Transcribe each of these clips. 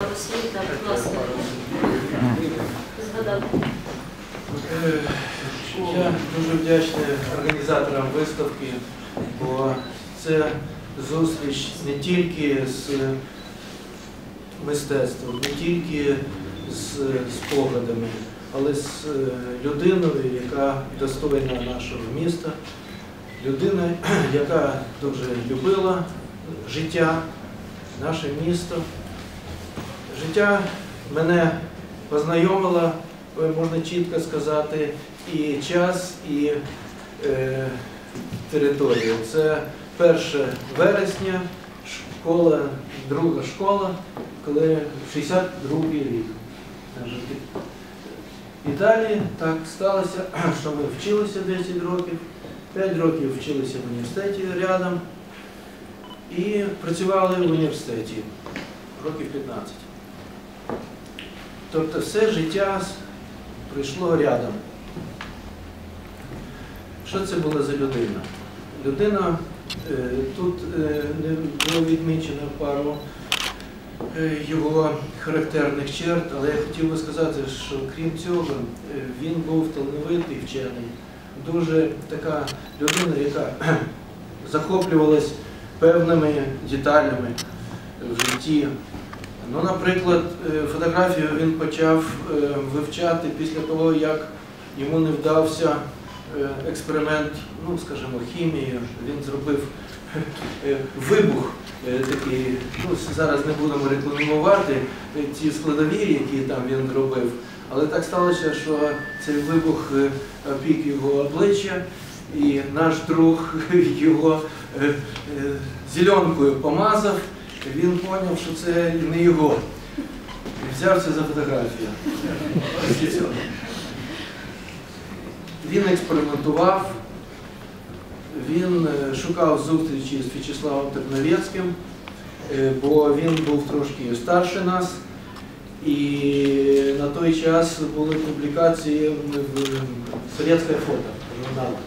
освіта, будь ласка, згадати. Я дуже вдячний організаторам виставки, бо це зустріч не тільки з мистецтвом, не тільки з спогадами, але з людиною, яка достойна нашого міста, людина, яка дуже любила життя, наше місто. Життя мене познайомило, можна чітко сказати, і час, і територію. Це 1 вересня, школа, друга школа, коли 62-й рік. І далі так сталося, що ми вчилися 10 років, 5 років вчилися в університеті рядом і працювали в університеті років 15. Тобто все життя прийшло рядом. Що це була за людина? Людина, тут не було відмічено пару його характерних черт, але я хотів би сказати, що крім цього, він був талановитий вчений, дуже така людина, яка захоплювалась певними деталями в житті. Ну, наприклад, фотографію він почав вивчати після того, як йому не вдався експеримент, ну, скажімо, хімії. Він зробив вибух такий, ну, зараз не будемо рекламувати ті складові, які там він робив, але так сталося, що цей вибух опік його обличчя, і наш друг його зеленкою помазав, він зрозумів, що це не його. І взявся за фотографію. Він експериментував, він шукав зустрічі з В'ячеславом Терновецьким, бо він був трошки старше нас. І на той час були публікації в «Совєтське фото» журналах.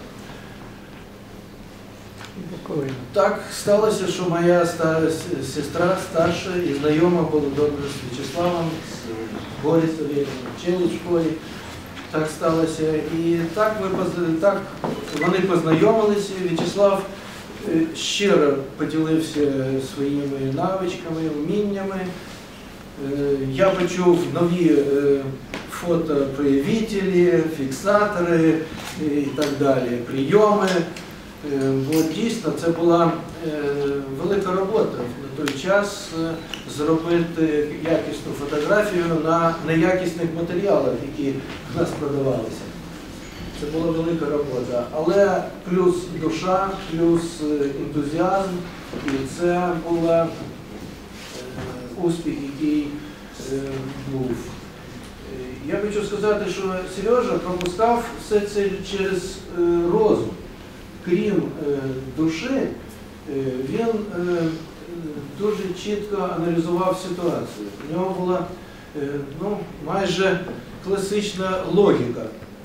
Так сталося, що моя сестра старша і знайома була добре з В'ячеславом, з Борисом, вчили в школі. Так сталося. І так вони познайомилися. В'ячеслав щиро поділився своїми навичками, вміннями. Я почув нові фотопроявителі, фіксатори і так далі, прийоми. Бо дійсно це була велика робота на той час зробити якісну фотографію на неякісних матеріалах, які в нас продавалися. Це була велика робота. Але плюс душа, плюс ентузіазм, і це був успіх, який був. Я хочу сказати, що Сережа пропускав все це через розум. Крім душі, він дуже чітко аналізував ситуацію. У нього була майже класична логіка.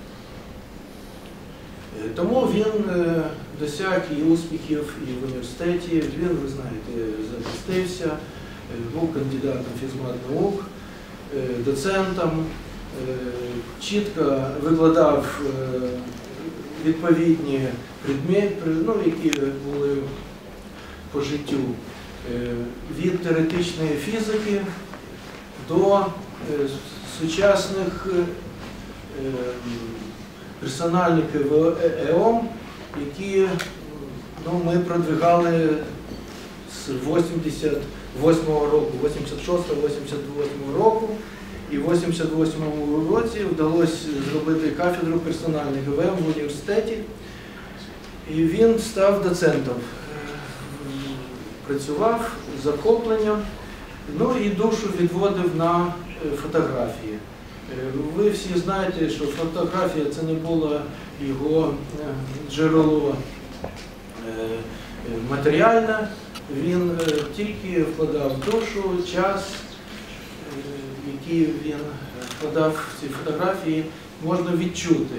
Тому він досяг і успіхів і в університеті. Він, ви знаєте, захистився, був кандидатом фізмат наук, доцентом, чітко викладав відповідні предмети, які були по життю, від теоретичної фізики до сучасних персональників ЕОМ, які ми продвигали з 88-го року, 86-88 року. І в 88-му році вдалося зробити кафедру персональних ЕВМ в університеті. І він став доцентом. Працював з захопленням, і душу відводив на фотографії. Ви всі знаєте, що фотографія – це не було його джерело матеріальне. Він тільки вкладав душу, час, який він вкладав в ці фотографії, можна відчути,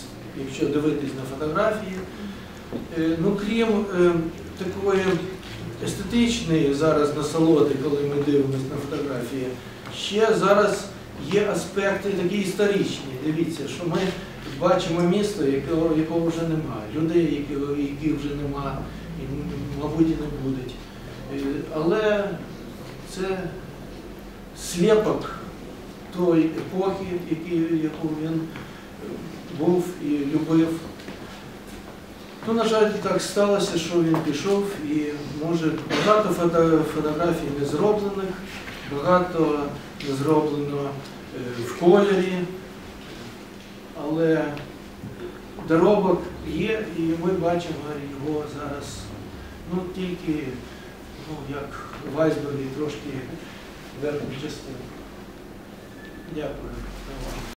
якщо дивитись на фотографії. Крім такої естетичної зараз насолоди, коли ми дивимося на фотографії, ще зараз є аспекти такі історичні. Дивіться, що ми бачимо місто, якого вже немає, людей, яких вже немає, і, мабуть, і не будуть. Але це сліпок тої епохи, яку він був і любив. Ну, на жаль, так сталося, що він пішов, і, може, багато фотографій не зроблених, багато не зроблено в кольорі, але доробок є, і ми бачимо його зараз, ну, тільки, ну, як в айсбергі, трошки верхню частину. Дякую.